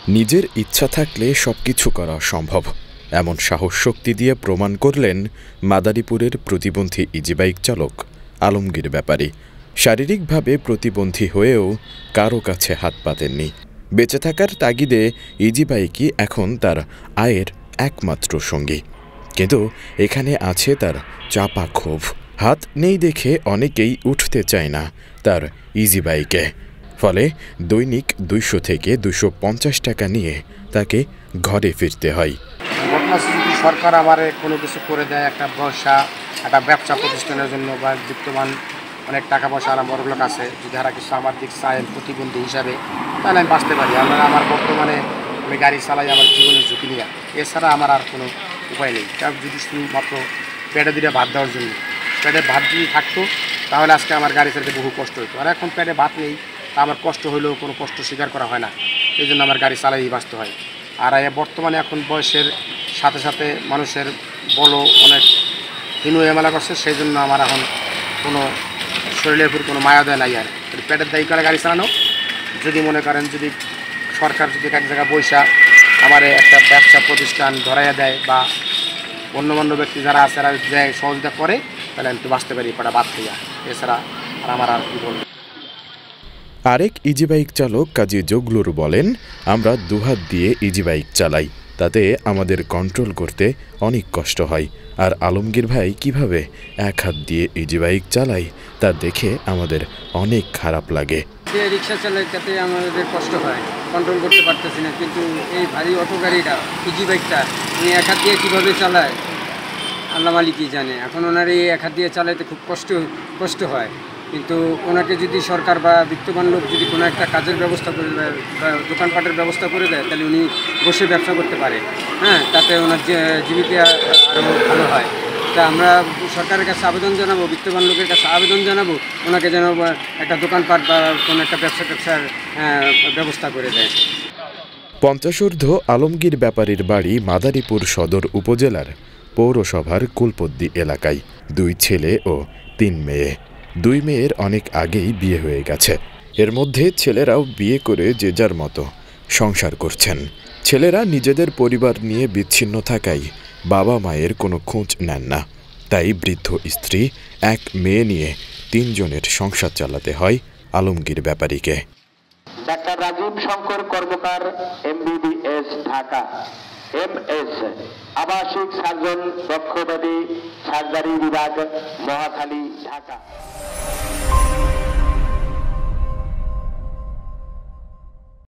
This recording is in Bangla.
নিজের ইচ্ছা থাকলে সবকিছু করা সম্ভব, এমন সাহস শক্তি দিয়ে প্রমাণ করলেন মাদারীপুরের প্রতিবন্ধী ইজিবাইক চালক আলমগীর ব্যাপারী। শারীরিকভাবে প্রতিবন্ধী হয়েও কারো কাছে হাত পাতেননি। বেঁচে থাকার তাগিদে ইজিবাইকই এখন তার আয়ের একমাত্র সঙ্গী। কিন্তু এখানে আছে তার চাপা ক্ষোভ। হাত নেই দেখে অনেকেই উঠতে চায় না তার ইজিবাইকে। ফলে দৈনিক ২০০ থেকে ২৫০ টাকা নিয়ে তাকে ঘরে ফিরতে হয়। যদি সরকার আবার কোনো কিছু করে দেয়, একটা ব্যবসা প্রতিষ্ঠানের জন্য বা বিত্তমান অনেক টাকা পয়সা আর বড় লোক আছে, যদি তারা কিছু আমার দিক চায় প্রতিবন্ধী হিসাবে, তাহলে আমি বাঁচতে পারি। আমার বর্তমানে আমি গাড়ি চালাই আমার জীবনের ঝুঁকি নিয়ে, এছাড়া আমার আর কোনো উপায় নেই। কারণ যদি শুধুমাত্র পেটে দিলে ভাত দেওয়ার জন্য, পেটে ভাত যদি থাকতো তাহলে আজকে আমার গাড়ি চালাতে বহু কষ্ট হতো। আর এখন পেটে ভাত নেই, তা আমার কষ্ট হলেও কোনো কষ্ট স্বীকার করা হয় না, এই জন্য আমার গাড়ি চালাই বাঁচতে হয়। আর বর্তমানে এখন বয়সের সাথে সাথে মানুষের বলো অনেক হীন এমেলা করছে, সেই জন্য আমার এখন কোনো শরীরের উপর কোনো মায়া দেয় নাই। আর পেটের দায়ী করে গাড়ি চালানো, যদি মনে করেন যদি সরকার যদি এক জায়গায় বৈশা আমার একটা ব্যবসা প্রতিষ্ঠান ধরাইয়া দেয় বা অন্য ব্যক্তি যারা আছে তারা দেয় সহযোগিতা করে, তাহলে আমি তো বাঁচতে পারি কটা বাদ হইয়া। এছাড়া আর আমার আর কী বলবো। আরেক ইজিবাইক চালক কাজী জগলুর বলেন, আমরা দুহাত দিয়ে ইজিবাইক চালাই, তাতে আমাদের কন্ট্রোল করতে অনেক কষ্ট হয়। আর আলমগীর ভাই কিভাবে এক হাত দিয়ে ইজিবাইক চালায় তা দেখে আমাদের অনেক খারাপ লাগে। রিক্সা চালাইতে আমাদের কষ্ট হয়, কন্ট্রোল করতে পারতেছি না। কিন্তু এই ভারী অটো গাড়িটা ইজিবাইকটা উনি এক হাত দিয়ে কীভাবে চালায় আল্লাহ মালিকই জানে। এখন ওনার এই এক হাত দিয়ে চালাইতে খুব কষ্ট হয়। কিন্তু ওনাকে যদি সরকার বা বিত্তবান লোক যদি কোনো একটা কাজের ব্যবস্থা করে দেয় বা দোকানপাটের ব্যবস্থা করে দেয়, তাহলে উনি বসে ব্যবসা করতে পারে। তাতে ওনার জীবিকা আরও ভালো হয়। তা আমরা সরকারের কাছে আবেদন জানাবো, বিত্তবান লোকের কাছে আবেদন জানাবো, ওনাকে যেন একটা দোকানপাট বা কোনো একটা ব্যবসার ব্যবস্থা করে দেয়। ৫০ ঊর্ধ্ব আলমগীর ব্যাপারীর বাড়ি মাদারীপুর সদর উপজেলার পৌরসভার কুলপদ্দি এলাকায়। ২ ছেলে ও ৩ মেয়ে। ২ মেয়ের অনেক আগেই বিয়ে হয়ে গেছে। এর মধ্যে ছেলেরাও বিয়ে করে যে যার মতো সংসার করছেন। ছেলেরা নিজেদের পরিবার নিয়ে বিচ্ছিন্ন থাকায় বাবা মায়ের কোনো খোঁজ নেন না। তাই বৃদ্ধ স্ত্রী, এক মেয়ে নিয়ে ৩ জনের সংসার চালাতে হয় আলমগীর ব্যাপারীকে। Doctor Rajib Shankar Karmakar, MBBS, Dhaka. MS, আবাসিক সার্জন, বক্ষব্যাধি সার্জারি বিভাগ, মহাখালী, ঢাকা।